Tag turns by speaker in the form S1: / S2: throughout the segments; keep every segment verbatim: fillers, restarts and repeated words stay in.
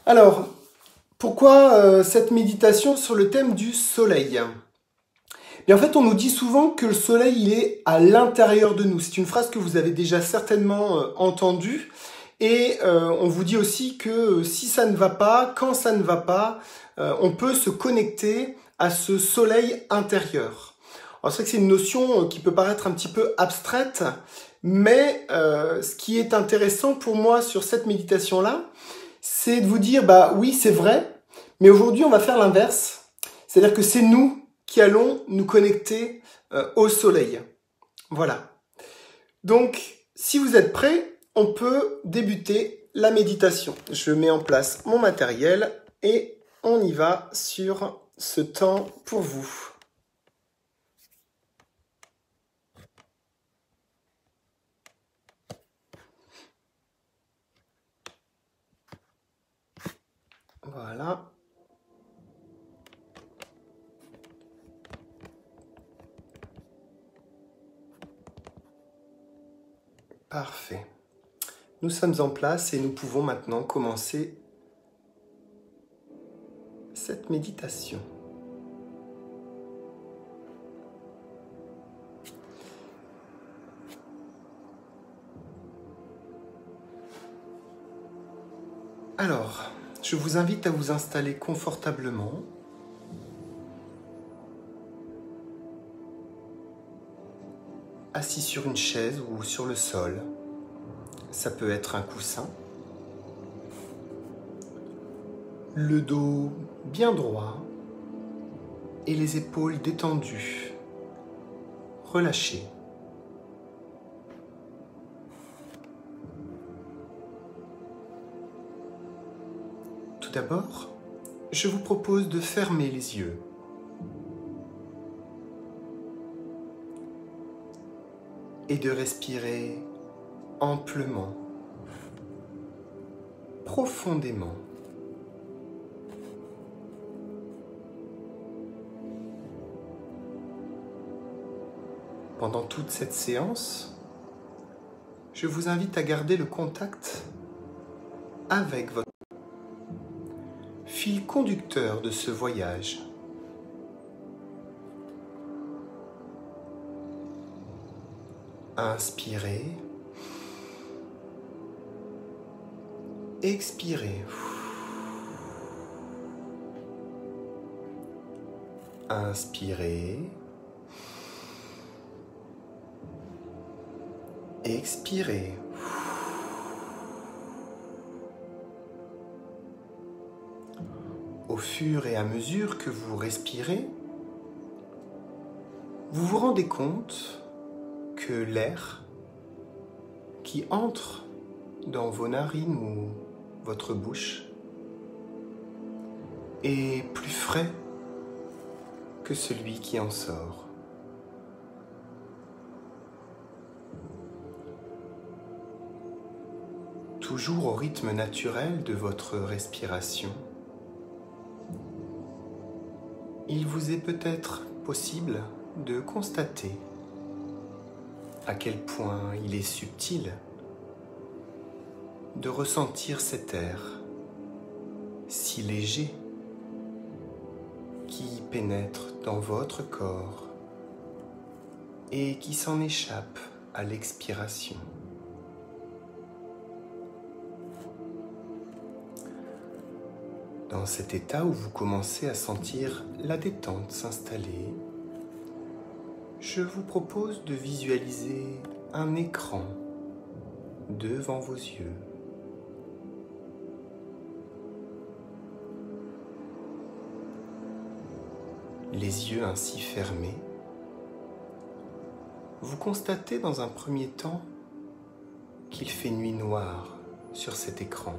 S1: Alors, pourquoi euh, cette méditation sur le thème du soleil? Et en fait, on nous dit souvent que le soleil, il est à l'intérieur de nous. C'est une phrase que vous avez déjà certainement euh, entendue. Et euh, on vous dit aussi que euh, si ça ne va pas, quand ça ne va pas, euh, on peut se connecter à ce soleil intérieur. Alors c'est vrai que c'est une notion qui peut paraître un petit peu abstraite, mais euh, ce qui est intéressant pour moi sur cette méditation-là, c'est de vous dire, bah oui, c'est vrai, mais aujourd'hui, on va faire l'inverse. C'est-à-dire que c'est nous qui allons nous connecter euh, au soleil. Voilà. Donc, si vous êtes prêts, on peut débuter la méditation. Je mets en place mon matériel et on y va sur ce temps pour vous. Voilà. Parfait. Nous sommes en place et nous pouvons maintenant commencer cette méditation. Alors, je vous invite à vous installer confortablement. Assis sur une chaise ou sur le sol. Ça peut être un coussin. Le dos bien droit et les épaules détendues, relâchées. Tout d'abord, je vous propose de fermer les yeux. Et de respirer amplement, profondément. Pendant toute cette séance, je vous invite à garder le contact avec votre fil conducteur de ce voyage. Inspirez. Expirez. Inspirez. Expirez. Au fur et à mesure que vous respirez, vous vous rendez compte que l'air qui entre dans vos narines ou votre bouche est plus frais que celui qui en sort. Toujours au rythme naturel de votre respiration, il vous est peut-être possible de constater à quel point il est subtil de ressentir cet air si léger qui pénètre dans votre corps et qui s'en échappe à l'expiration. Dans cet état où vous commencez à sentir la détente s'installer, je vous propose de visualiser un écran devant vos yeux. Les yeux ainsi fermés, vous constatez dans un premier temps qu'il fait nuit noire sur cet écran.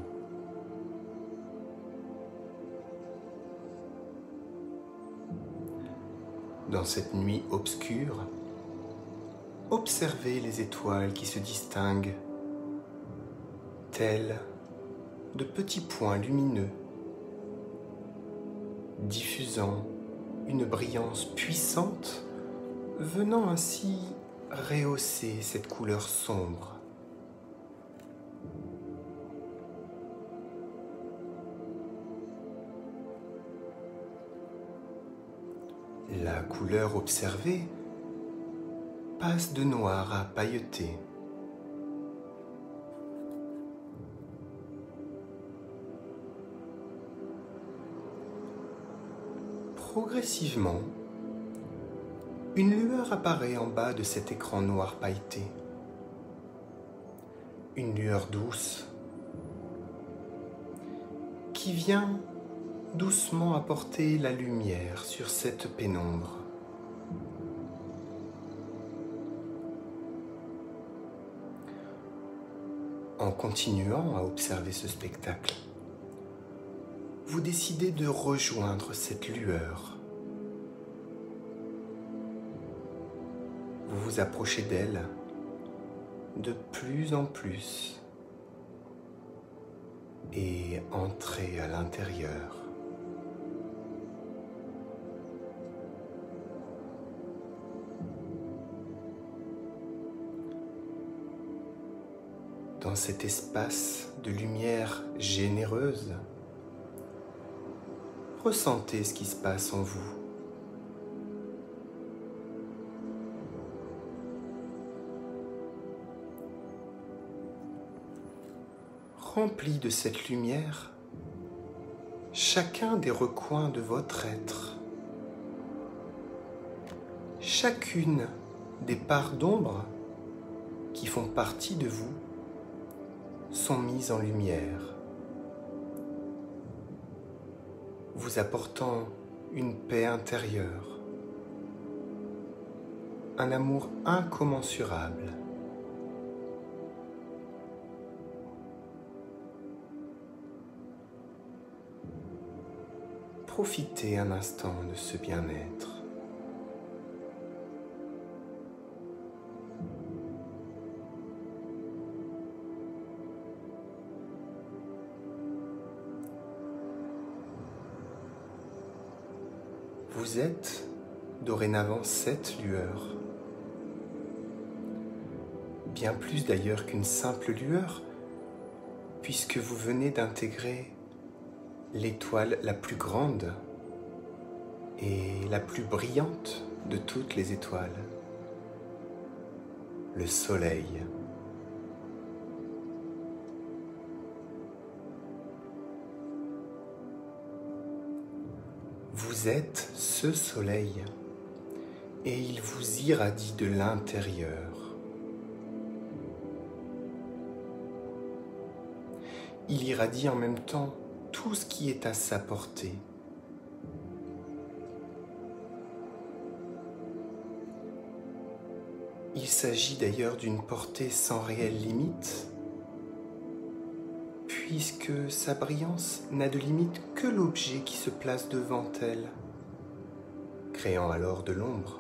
S1: Dans cette nuit obscure, observez les étoiles qui se distinguent, tels de petits points lumineux, diffusant une brillance puissante, venant ainsi rehausser cette couleur sombre. La couleur observée passe de noir à pailleté. Progressivement, une lueur apparaît en bas de cet écran noir pailleté. Une lueur douce qui vient doucement apporter la lumière sur cette pénombre. En continuant à observer ce spectacle, vous décidez de rejoindre cette lueur. Vous vous approchez d'elle de plus en plus et entrez à l'intérieur. Dans cet espace de lumière généreuse, ressentez ce qui se passe en vous. Rempli de cette lumière, chacun des recoins de votre être, chacune des parts d'ombre qui font partie de vous sont mises en lumière, vous apportant une paix intérieure, un amour incommensurable. Profitez un instant de ce bien-être. Vous êtes dorénavant cette lueur, bien plus d'ailleurs qu'une simple lueur, puisque vous venez d'intégrer l'étoile la plus grande et la plus brillante de toutes les étoiles, le Soleil. Vous êtes ce Soleil et il vous irradie de l'intérieur. Il irradie en même temps tout ce qui est à sa portée. Il s'agit d'ailleurs d'une portée sans réelle limite, puisque sa brillance n'a de limite que l'objet qui se place devant elle, créant alors de l'ombre.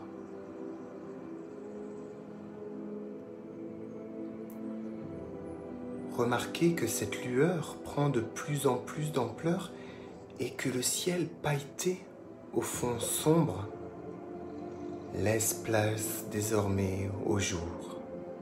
S1: Remarquez que cette lueur prend de plus en plus d'ampleur et que le ciel pailleté, au fond sombre, laisse place désormais au jour.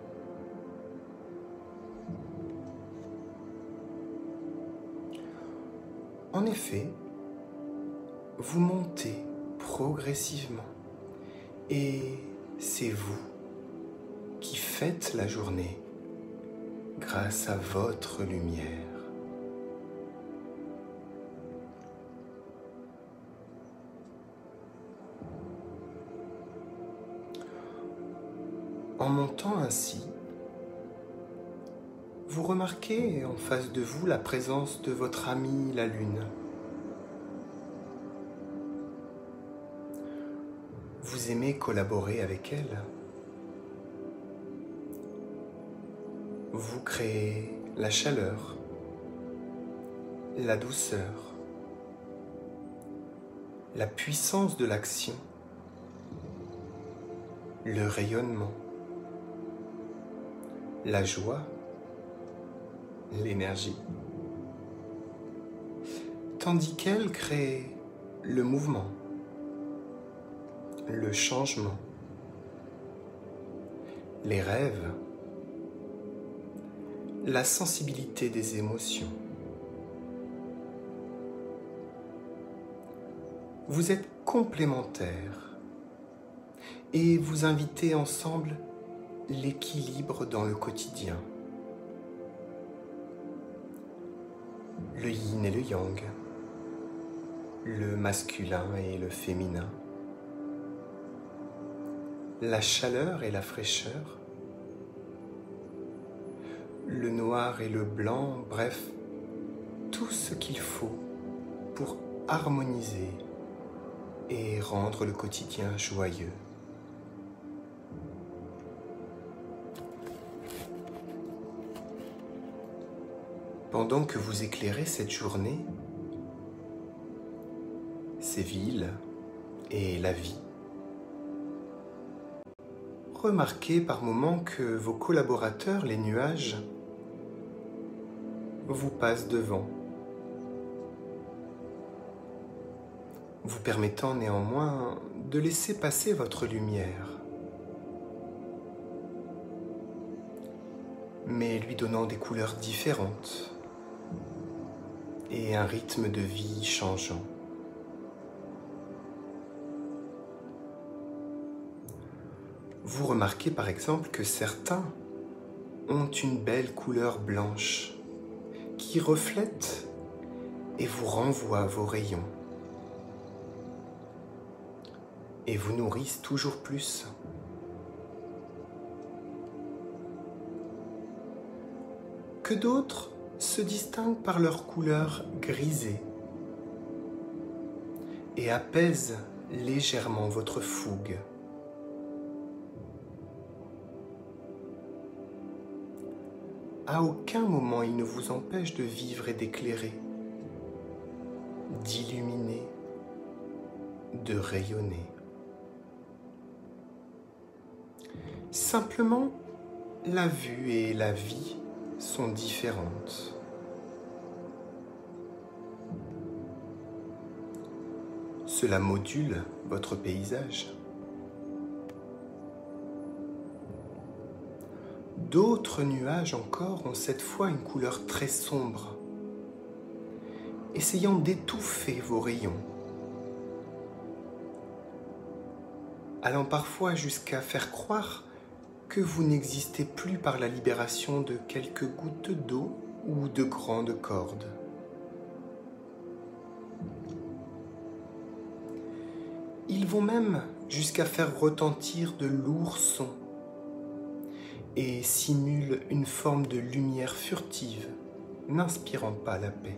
S1: En effet, vous montez progressivement et c'est vous qui faites la journée grâce à votre lumière. En montant ainsi, vous remarquez en face de vous la présence de votre amie la Lune. Vous aimez collaborer avec elle. Vous créez la chaleur, la douceur, la puissance de l'action, le rayonnement, la joie, l'énergie, tandis qu'elle crée le mouvement, le changement, les rêves, la sensibilité des émotions. Vous êtes complémentaires et vous invitez ensemble l'équilibre dans le quotidien. Le yin et le yang, le masculin et le féminin, la chaleur et la fraîcheur, le noir et le blanc, bref, tout ce qu'il faut pour harmoniser et rendre le quotidien joyeux. Pendant que vous éclairez cette journée, ces villes et la vie, remarquez par moments que vos collaborateurs, les nuages, vous passent devant, vous permettant néanmoins de laisser passer votre lumière, mais lui donnant des couleurs différentes et un rythme de vie changeant. Vous remarquez par exemple que certains ont une belle couleur blanche qui reflète et vous renvoie vos rayons et vous nourrissent toujours plus. Que d'autres se distinguent par leur couleur grisée et apaisent légèrement votre fougue. À aucun moment il ne vous empêche de vivre et d'éclairer, d'illuminer, de rayonner. Simplement, la vue et la vie sont différentes. Cela module votre paysage. D'autres nuages encore ont cette fois une couleur très sombre, essayant d'étouffer vos rayons, allant parfois jusqu'à faire croire que vous n'existez plus par la libération de quelques gouttes d'eau ou de grandes cordes. Ils vont même jusqu'à faire retentir de lourds sons et simulent une forme de lumière furtive, n'inspirant pas la paix.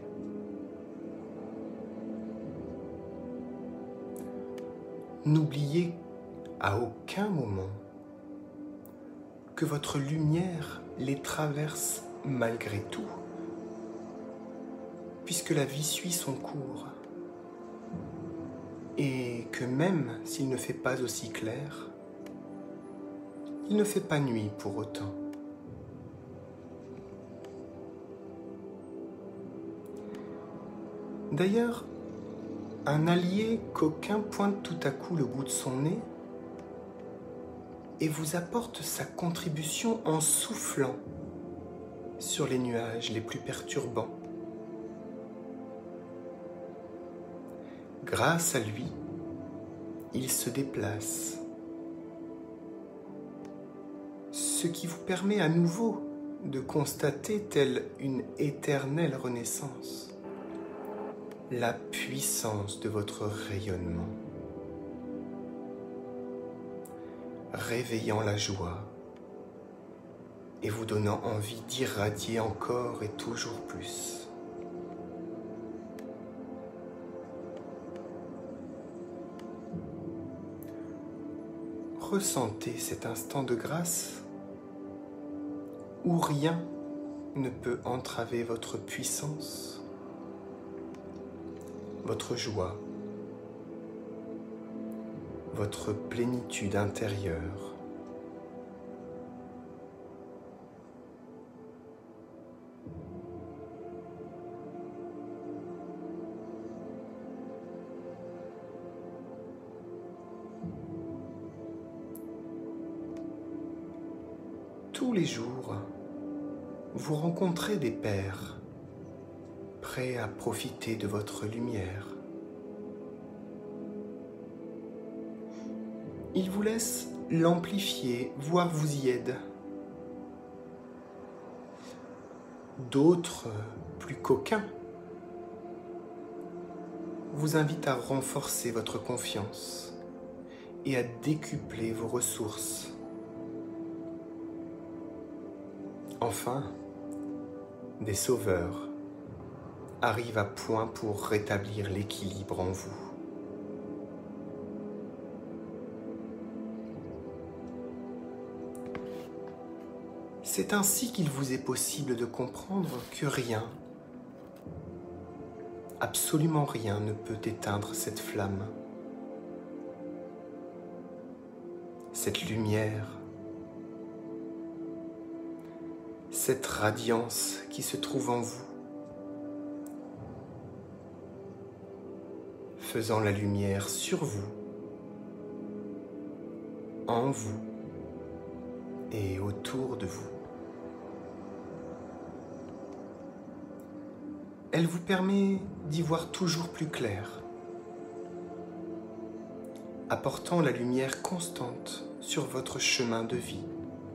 S1: N'oubliez à aucun moment que votre lumière les traverse malgré tout, puisque la vie suit son cours, et que même s'il ne fait pas aussi clair, il ne fait pas nuit pour autant. D'ailleurs, un allié qu'aucun pointe tout à coup le bout de son nez et vous apporte sa contribution en soufflant sur les nuages les plus perturbants. Grâce à lui, il se déplace, ce qui vous permet à nouveau de constater, telle une éternelle renaissance, la puissance de votre rayonnement, réveillant la joie et vous donnant envie d'irradier encore et toujours plus. Ressentez cet instant de grâce où rien ne peut entraver votre puissance, votre joie, votre plénitude intérieure. Tous les jours, vous rencontrez des pères prêts à profiter de votre lumière. il vous laisse l'amplifier, voire vous y aide. D'autres, plus coquins, vous invitent à renforcer votre confiance et à décupler vos ressources. Enfin, des sauveurs arrivent à point pour rétablir l'équilibre en vous. C'est ainsi qu'il vous est possible de comprendre que rien, absolument rien ne peut éteindre cette flamme, cette lumière, cette radiance qui se trouve en vous, faisant la lumière sur vous, en vous et autour de vous. Elle vous permet d'y voir toujours plus clair, apportant la lumière constante sur votre chemin de vie.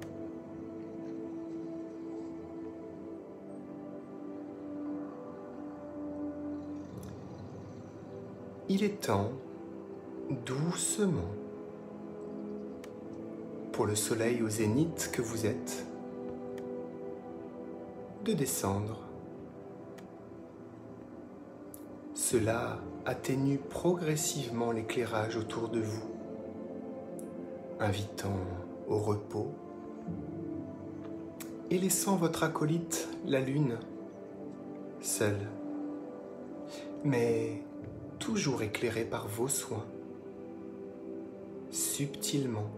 S1: Il est temps, doucement, pour le soleil au zénith que vous êtes, de descendre. Cela atténue progressivement l'éclairage autour de vous, invitant au repos et laissant votre acolyte, la lune, seule, mais toujours éclairée par vos soins, subtilement,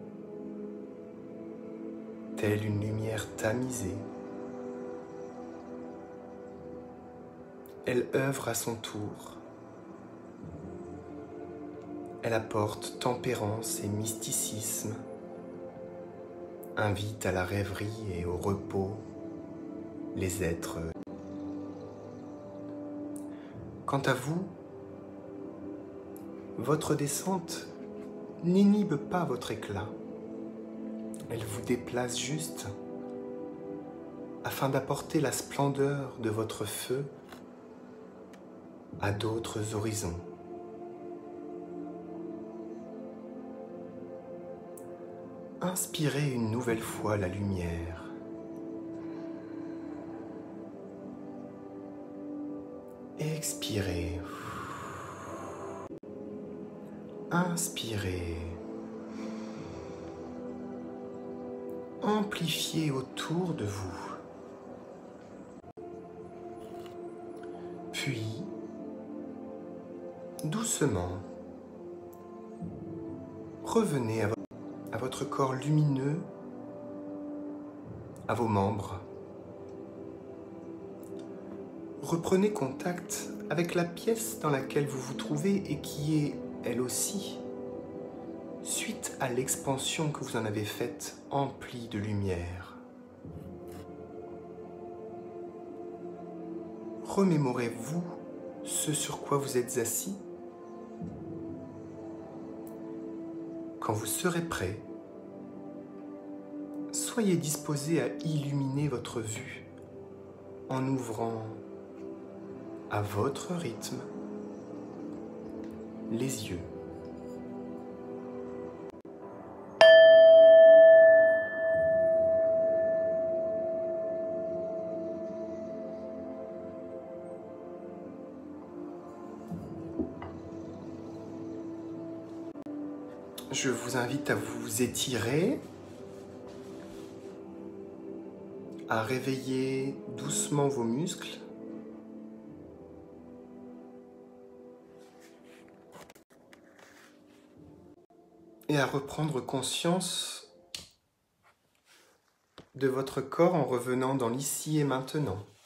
S1: telle une lumière tamisée. Elle œuvre à son tour. Elle apporte tempérance et mysticisme, invite à la rêverie et au repos les êtres. Quant à vous, votre descente n'inhibe pas votre éclat. Elle vous déplace juste afin d'apporter la splendeur de votre feu à d'autres horizons. Inspirez une nouvelle fois la lumière. Expirez. Inspirez. Amplifiez autour de vous. Puis, doucement, revenez à votre à votre corps lumineux, à vos membres. Reprenez contact avec la pièce dans laquelle vous vous trouvez et qui est, elle aussi, suite à l'expansion que vous en avez faite, emplie de lumière. Remémorez-vous ce sur quoi vous êtes assis. Quand vous serez prêt, soyez disposé à illuminer votre vue en ouvrant à votre rythme les yeux. Je vous invite à vous étirer, à réveiller doucement vos muscles. Et à reprendre conscience de votre corps en revenant dans l'ici et maintenant.